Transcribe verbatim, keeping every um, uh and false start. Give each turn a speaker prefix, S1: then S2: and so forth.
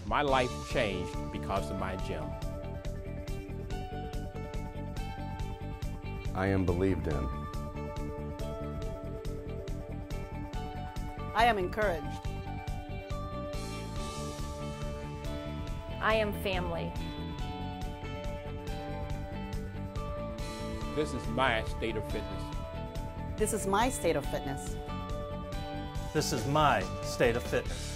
S1: My life changed because of my gym.
S2: I am believed in.
S3: I am encouraged.
S4: I am family.
S1: This is my state of fitness.
S3: This is my state of fitness.
S5: This is my state of fitness.